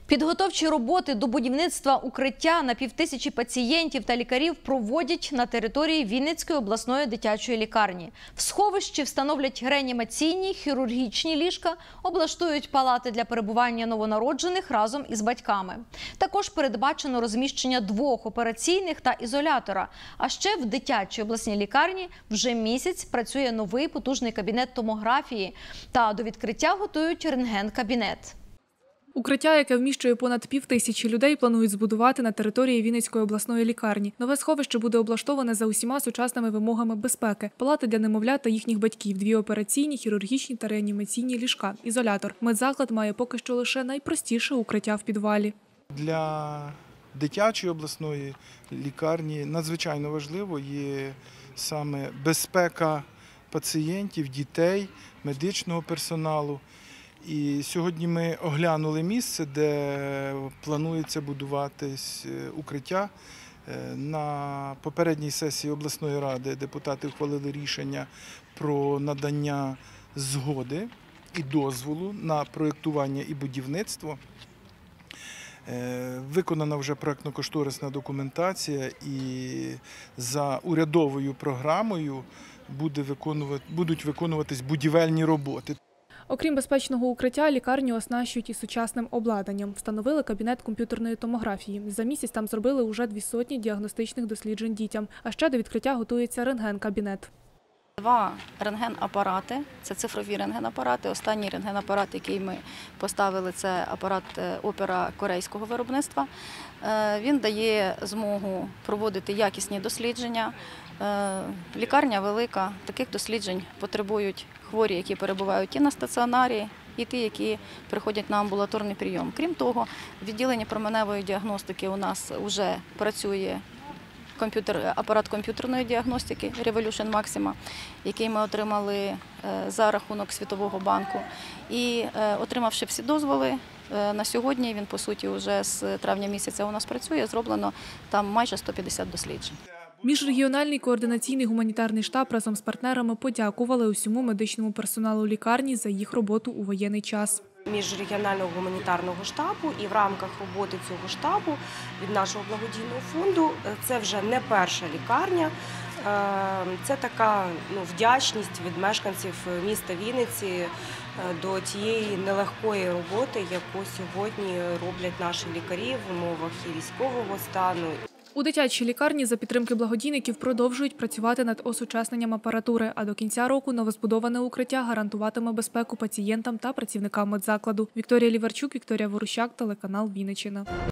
Підготовчі роботи до будівництва укриття на 5000 пацієнтів та лікарів проводять на території Вінницької обласної дитячої лікарні. В сховищі встановлять реанімаційні, хірургічні ліжка, облаштують палати для перебування новонароджених разом із батьками. Також передбачено розміщення 2 операційних та ізолятора. А ще в дитячій обласній лікарні вже місяць працює новий потужний кабінет томографії. Та до відкриття готують рентген-кабінет. Укриття, яке вміщує понад 5000 людей, планують збудувати на території Вінницької обласної лікарні. Нове сховище буде облаштоване за усіма сучасними вимогами безпеки. Палати для немовлят та їхніх батьків, 2 операційні, хірургічні та реанімаційні ліжка, ізолятор. Медзаклад має поки що лише найпростіше укриття в підвалі. Для дитячої обласної лікарні надзвичайно важливо є саме безпека пацієнтів, дітей, медичного персоналу. І сьогодні ми оглянули місце, де планується будуватись укриття. На попередній сесії обласної ради депутати ухвалили рішення про надання згоди і дозволу на проєктування і будівництво. Виконана вже проєктно-кошторисна документація і за урядовою програмою будуть виконуватись будівельні роботи. Окрім безпечного укриття, лікарню оснащують і сучасним обладнанням. Встановили кабінет комп'ютерної томографії. За місяць там зробили уже 200 діагностичних досліджень дітям. А ще до відкриття готується рентген-кабінет. 2 рентген-апарати – це цифрові рентген-апарати. Останній рентген-апарат, який ми поставили, це апарат опера корейського виробництва. Він дає змогу проводити якісні дослідження. Лікарня велика, таких досліджень потребують хворі, які перебувають і на стаціонарі, і ті, які приходять на амбулаторний прийом. Крім того, в відділенні променевої діагностики у нас вже працює апарат комп'ютерної діагностики Revolution Maxima, який ми отримали за рахунок Світового банку. І отримавши всі дозволи, на сьогодні він, по суті, вже з травня місяця у нас працює, зроблено там майже 150 досліджень. Міжрегіональний координаційний гуманітарний штаб разом з партнерами подякували усьому медичному персоналу лікарні за їх роботу у воєнний час. Міжрегіонального гуманітарного штабу і в рамках роботи цього штабу від нашого благодійного фонду це вже не перша лікарня. Це така вдячність від мешканців міста Вінниці до тієї нелегкої роботи, яку сьогодні роблять наші лікарі в умовах і військового стану. У дитячій лікарні за підтримки благодійників продовжують працювати над осучасненням апаратури, а до кінця року новозбудоване укриття гарантуватиме безпеку пацієнтам та працівникам медзакладу. Вікторія Ліварчук, Вікторія Ворущак, телеканал Вінниччина.